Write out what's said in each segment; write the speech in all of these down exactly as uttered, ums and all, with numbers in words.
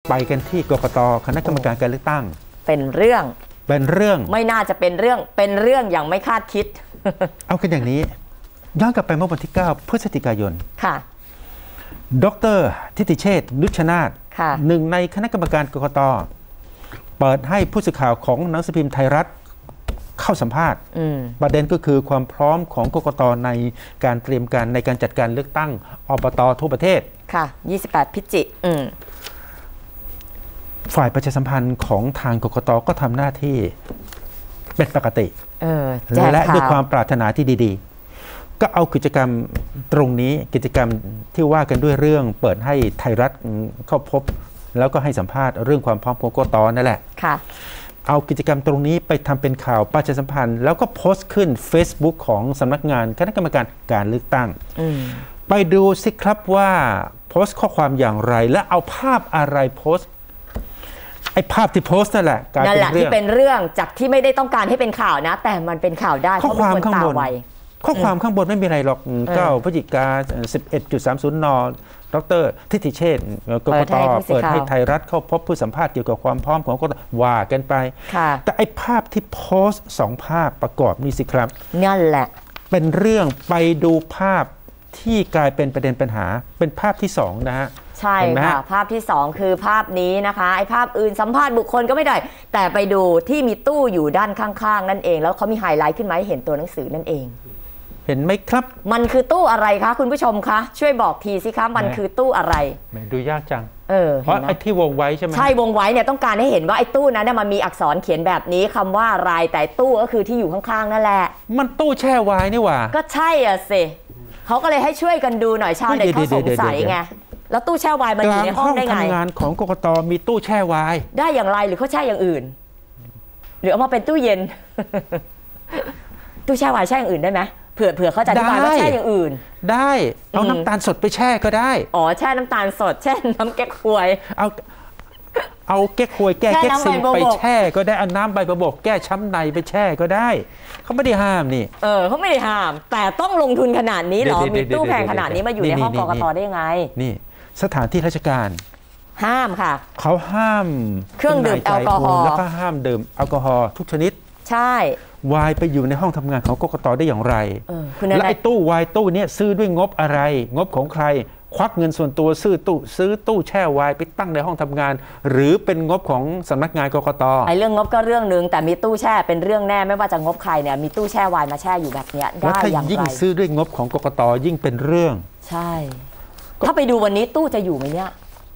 ไปกันที่กกต.คณะกรรมการการเลือกตั้งเป็นเรื่องเป็นเรื่องไม่น่าจะเป็นเรื่องเป็นเรื่องอย่างไม่คาดคิดเอากันอย่างนี้ย้อนกลับไปเมื่อวันที่เก้าพฤศจิกายนค่ะดร.ทิติเชษฐ์นุชนาถหนึ่งในคณะกรรมการกกต.เปิดให้ผู้สื่อข่าวของหนังสือพิมพ์ไทยรัฐเข้าสัมภาษณ์ประเด็นก็คือความพร้อมของกกต.ในการเตรียมการในการจัดการเลือกตั้งอบต.ทั่วประเทศค่ะยี่สิบแปดพฤศจิกายนฝ่ายประชาสัมพันธ์ของทางกกต.ก็ทำหน้าที่เป็นปกติและด้วยความปรารถนาที่ดีๆก็เอากิจกรรมตรงนี้กิจกรรมที่ว่ากันด้วยเรื่องเปิดให้ไทยรัฐเข้าพบแล้วก็ให้สัมภาษณ์เรื่องความพร้อมของกกต.นั่นแหละเอากิจกรรมตรงนี้ไปทำเป็นข่าวประชาสัมพันธ์แล้วก็โพสต์ขึ้น Facebook ของสำนักงานคณะกรรมการการเลือกตั้งไปดูสิครับว่าโพสต์ข้อความอย่างไรและเอาภาพอะไรโพสต์ไอ้ภาพที่โพสต์นั่นแหละนั่นแหละที่เป็นเรื่องจากที่ไม่ได้ต้องการให้เป็นข่าวนะแต่มันเป็นข่าวได้ข้อความข้างบนข้อความข้างบนไม่มีอะไรหรอกเก้าพฤศจิกา สิบเอ็ดจุดสามศูนย์ น.ดร.ทิติเชษฐ์กกต.เปิดให้ไทยรัฐเข้าพบผู้สัมภาษณ์เกี่ยวกับความพร้อมของกกต.ว่ากันไปแต่ไอ้ภาพที่โพสต์สองภาพประกอบนี่สิครับนั่นแหละเป็นเรื่องไปดูภาพที่กลายเป็นประเด็นปัญหาเป็นภาพที่สองนะฮะใช่ค่ะภาพที่สองคือภาพนี้นะคะไอ้ภาพอื่นสัมภาษณ์บุคคลก็ไม่ได้แต่ไปดูที่มีตู้อยู่ด้านข้างๆนั่นเองแล้วเขามีไฮไลท์ขึ้นมาให้เห็นตัวหนังสือนั่นเองเห็นไหมครับมันคือตู้อะไรคะคุณผู้ชมคะช่วยบอกทีสิคะมันคือตู้อะไรดูยากจังเออเพราะไอ้ที่วงไว้ใช่ไหมใช่วงไว้เนี่ยต้องการให้เห็นว่าไอ้ตู้นั้นมันมีอักษรเขียนแบบนี้คำว่าอะไรแต่ตู้ก็คือที่อยู่ข้างๆนั่นแหละมันตู้แช่ไว้นี่หว่าก็ใช่อ่ะสิเขาก็เลยให้ช่วยกันดูหน่อยชาวเน็ตเขาสงสัยไงแล้วตู้แช่ไวน์มันอยู่ในห้องได้ไงห้องทำงานของกกต.มีตู้แช่ไวน์ได้อย่างไรหรือเขาแช่อย่างอื่นหรือเอามาเป็นตู้เย็นตู้แช่ไวน์แช่อย่างอื่นได้ไหมเผื่อเผื่อเขาจะอธิบายว่าแช่อย่างอื่นได้เอาน้ำตาลสดไปแช่ก็ได้อ๋อแช่น้ำตาลสดแช่น้ำแก๊กฮวยเอาเอาแก๊กฮวยแก้แก๊กซิมไปแช่ก็ได้เอาน้ำใบบัวบกแก้ช้ำในไปแช่ก็ได้เขาไม่ได้ห้ามนี่เออเขาไม่ได้ห้ามแต่ต้องลงทุนขนาดนี้เหรอมีตู้แพงขนาดนี้มาอยู่ในห้องกกต.ได้ยังไงนี่สถานที่ราชการห้ามค่ะเขาห้ามเครื่องดื่มแอลกอฮอล์แล้วก็ห้ามดื่มแอลกอฮอล์ทุกชนิดใช่วายไปอยู่ในห้องทำงานของกกต.ได้อย่างไรและไอ้ตู้วายตู้นี้ซื้อด้วยงบอะไรงบของใครควักเงินส่วนตัวซื้อตู้ซื้อตู้แช่วายไปตั้งในห้องทำงานหรือเป็นงบของสำนักงานกกต. ไอ้เรื่องงบก็เรื่องนึงแต่มีตู้แช่เป็นเรื่องแน่ไม่ว่าจะงบใครเนี่ยมีตู้แช่วายมาแช่อยู่แบบนี้ได้อย่างไรยิ่งซื้อด้วยงบของกกต.ยิ่งเป็นเรื่องใช่ถ้าไปดูวันนี้ตู้จะอยู่ไหมเนี่ย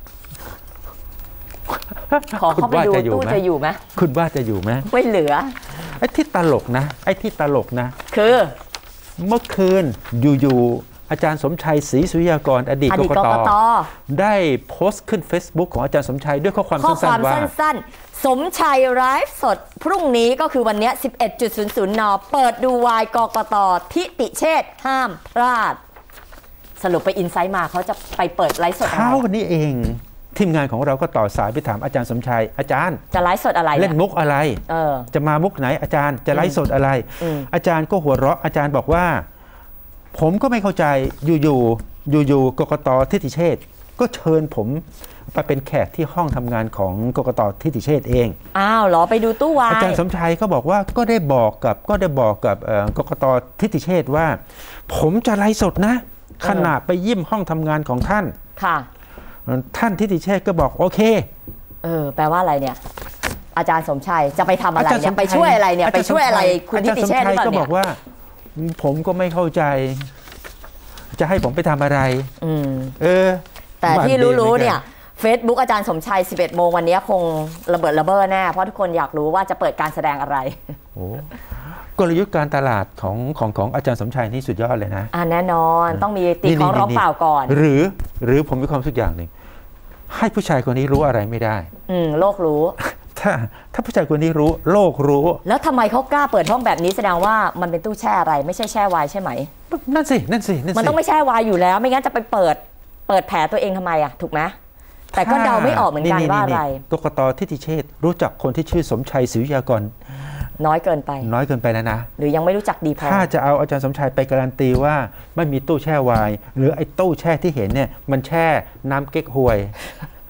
ขอเข้าไปดูตู้จะอยู่ไหมคุณว่าจะอยู่ไหมไม่เหลือไอ้ที่ตลกนะไอ้ที่ตลกนะคือเมื่อคืนอยู่ๆอาจารย์สมชัยศรีสุริยากรอดีตกกต.ได้โพสต์ขึ้น Facebook ของอาจารย์สมชัยด้วยข้อความสั้นๆว่าสั้นๆสมชัยไลฟ์สดพรุ่งนี้ก็คือวันนี้ สิบเอ็ดจุดศูนย์ศูนย์ น.เปิดดูวายกกต.ทิติเชษฐ์ห้ามพลาดสรุปไปอินไซต์มาเขาจะไปเปิดไลฟ์สดอะไรเช้าวันนี้เองทีมงานของเราก็ต่อสายไปถามอาจารย์สมชัยอาจารย์จะไลฟ์สดอะไรเล่นมุกอะไรจะมามุกไหนอาจารย์จะไลฟ์สดอะไรอาจารย์ก็หัวเราะอาจารย์บอกว่าผมก็ไม่เข้าใจอยู่ๆอยู่ๆกกต.ทิติเชษฐ์ก็เชิญผมไปเป็นแขกที่ห้องทำงานของกกต.ทิติเชษฐ์เองอ้าวเหรอไปดูตู้วายอาจารย์สมชัยก็บอกว่าก็ได้บอกกับก็ได้บอกกับกกต.ทิติเชษฐ์ว่าผมจะไลฟ์สดนะขณะไปเยี่ยมห้องทำงานของท่านค่ะท่านทิติเชษฐ์ก็บอกโอเคเออแปลว่าอะไรเนี่ยอาจารย์สมชัยจะไปทำอะไรเนี่ยไปช่วยอะไรเนี่ยไปช่วยอะไรคุณทิติเชษฐ์หรือเปล่าเนี่ยก็บอกว่าผมก็ไม่เข้าใจจะให้ผมไปทำอะไรอืมเออแต่ที่รู้ๆเนี่ย Facebook อาจารย์สมชัย สิบเอ็ดโมงวันนี้คงระเบิดระเบ้อแน่เพราะทุกคนอยากรู้ว่าจะเปิดการแสดงอะไรโอ้กลยุทธ์การตลาดของของของอาจารย์สมชัยนี่สุดยอดเลยนะอ่าแน่นอนต้องมีตีของร้องเปล่าก่อนหรือหรือผมมีความสุขอย่างหนึ่งให้ผู้ชายคนนี้รู้อะไรไม่ได้อืมโลกรู้ถ้าถ้าผู้ชายคนนี้รู้โลกรู้แล้วทำไมเขากล้าเปิดห้องแบบนี้แสดงว่ามันเป็นตู้แช่อะไรไม่ใช่แช่ไวน์ใช่ไหมนั่นสินั่นสิมันต้องไม่แช่ไวน์อยู่แล้วไม่งั้นจะไปเปิดเปิดแผลตัวเองทำไมอ่ะถูกไหมแต่ก็เดาไม่ออกเหมือนกันว่าอะไรกกต.ทิติเชษฐ์รู้จักคนที่ชื่อสมชัยศรีวิทยากรน้อยเกินไปน้อยเกินไปแล้วนะหรือยังไม่รู้จักดีพอถ้าจะเอาอาจารย์สมชัยไปการันตีว่าไม่มีตู้แช่ไวน์หรือไอ้ตู้แช่ที่เห็นเนี่ยมันแช่น้ำเก๊กฮวย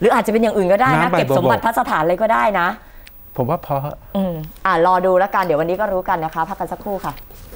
รืออาจจะเป็นอย่างอื่นก็ได้นะเก็บสมบัติพัสถานเลยก็ได้นะผมว่าพออืมอ่ารอดูแล้วกันเดี๋ยววันนี้ก็รู้กันนะคะพักกันสักครู่ค่ะ